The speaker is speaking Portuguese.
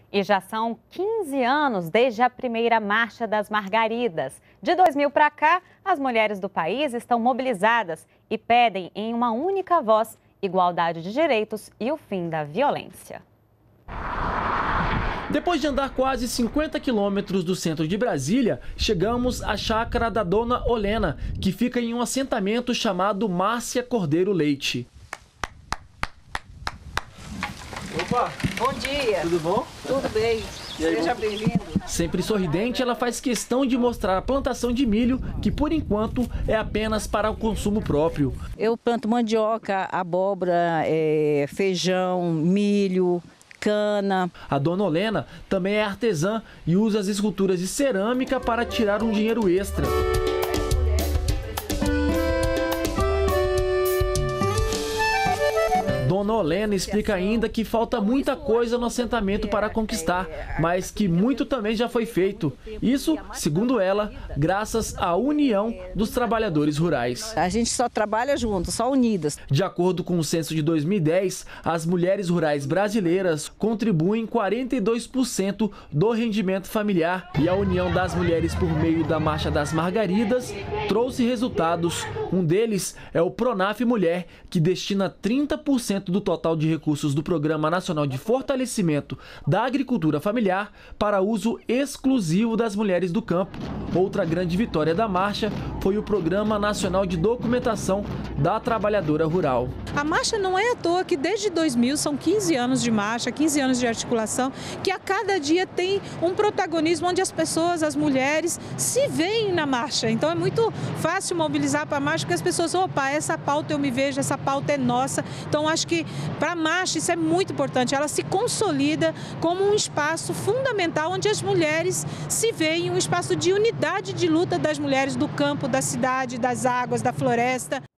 E já são 15 anos desde a primeira Marcha das Margaridas. De 2000 para cá, as mulheres do país estão mobilizadas e pedem em uma única voz igualdade de direitos e o fim da violência. Depois de andar quase 50 quilômetros do centro de Brasília, chegamos à chácara da Dona Olena, que fica em um assentamento chamado Márcia Cordeiro Leite. Opa! Bom dia! Tudo bom? Tudo bem. Seja bem-vindo. Sempre sorridente, ela faz questão de mostrar a plantação de milho, que por enquanto é apenas para o consumo próprio. Eu planto mandioca, abóbora, feijão, milho, cana. A Dona Olena também é artesã e usa as esculturas de cerâmica para tirar um dinheiro extra. Dona Olena explica ainda que falta muita coisa no assentamento para conquistar, mas que muito também já foi feito. Isso, segundo ela, graças à união dos trabalhadores rurais. A gente só trabalha junto, só unidas. De acordo com o censo de 2010, as mulheres rurais brasileiras contribuem 42% do rendimento familiar e a união das mulheres por meio da Marcha das Margaridas trouxe resultados. Um deles é o Pronaf Mulher, que destina 30% do total de recursos do Programa Nacional de Fortalecimento da Agricultura Familiar para uso exclusivo das mulheres do campo. Outra grande vitória da marcha foi o Programa Nacional de Documentação da Trabalhadora Rural. A marcha não é à toa que desde 2000 são 15 anos de marcha, 15 anos de articulação, que a cada dia tem um protagonismo onde as pessoas, as mulheres, se veem na marcha. Então é muito fácil mobilizar para a marcha, porque as pessoas, opa, essa pauta eu me vejo, essa pauta é nossa. Então acho que para a marcha isso é muito importante, ela se consolida como um espaço fundamental onde as mulheres se veem, um espaço de unidade de luta das mulheres do campo, da cidade, das águas, da floresta.